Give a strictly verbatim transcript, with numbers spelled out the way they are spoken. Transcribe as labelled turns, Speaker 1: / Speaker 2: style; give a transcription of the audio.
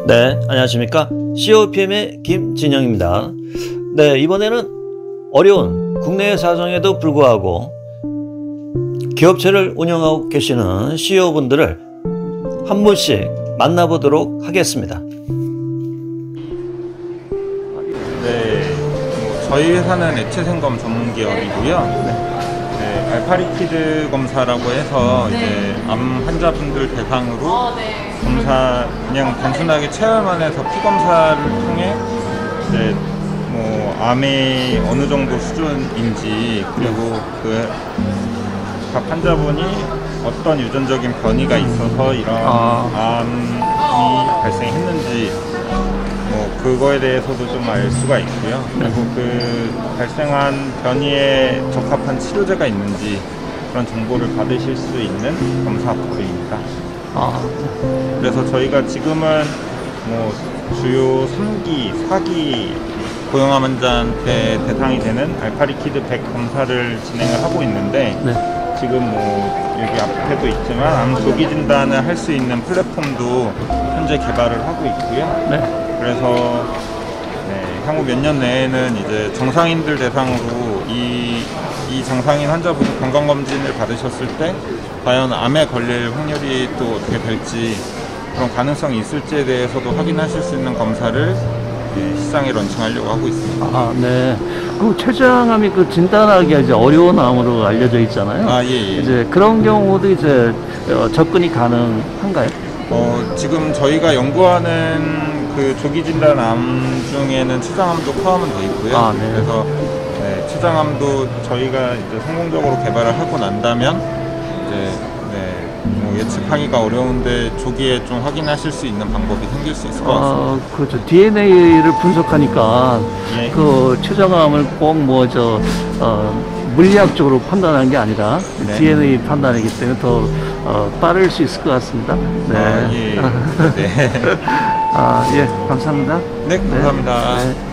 Speaker 1: 네, 안녕하십니까. 씨오피엠의 김진영입니다. 네, 이번에는 어려운 국내 사정에도 불구하고 기업체를 운영하고 계시는 씨이오분들을 한 분씩 만나보도록 하겠습니다.
Speaker 2: 네, 뭐 저희 회사는 액체생검 전문 기업이고요. 네. 네, 알파리퀴드 검사라고 해서 네. 이제 암 환자분들 대상으로 어, 네. 검사, 그냥 단순하게 체열만 해서 피 검사를 통해 이제 뭐 암의 어느 정도 수준인지, 그리고 그 각 환자분이 어떤 유전적인 변이가 있어서 이런 아. 암이 발생했는지 뭐 그거에 대해서도 좀 알 수가 있고요. 그리고 그 발생한 변이에 적합한 치료제가 있는지 그런 정보를 받으실 수 있는 검사 부분입니다. 아. 그래서 저희가 지금은 뭐 주요 삼 기, 사 기 고형암 환자한테 대상이 되는 알파리퀴드 백 검사를 진행을 하고 있는데 네. 지금 뭐 여기 앞에도 있지만 암 조기 진단을 할 수 있는 플랫폼도 현재 개발을 하고 있고요. 네. 그래서 네, 향후 몇 년 내에는 이제 정상인들 대상으로 이, 이 정상인 환자분이 건강검진을 받으셨을 때 과연 암에 걸릴 확률이 또 어떻게 될지, 그런 가능성이 있을지에 대해서도 확인하실 수 있는 검사를 네, 시장에 런칭하려고 하고 있습니다.
Speaker 1: 아, 네. 그 췌장암이 그 진단하기가 이제 어려운 암으로 알려져 있잖아요. 아, 예, 예. 이제 그런 경우도 이제 어, 접근이 가능한가요?
Speaker 2: 어, 지금 저희가 연구하는 그 조기 진단 암 중에는 췌장암도 포함은 되어 있고요. 아, 네. 그래서 네, 췌장암도 저희가 이제 성공적으로 개발을 하고 난다면 이제 네, 뭐 예측하기가 어려운데 조기에 좀 확인하실 수 있는 방법이 생길 수 있을 것 같습니다.
Speaker 1: 아, 그렇죠. 디엔에이를 분석하니까 예. 그 췌장암을 꼭 뭐 저 어, 물리학적으로 판단하는 게 아니라 네. 디엔에이 판단이기 때문에 더 어, 빠를 수 있을 것 같습니다. 네.
Speaker 2: 아, 예. 네.
Speaker 1: 아, 예, 감사합니다.
Speaker 2: 네, 감사합니다.
Speaker 1: 네. 네.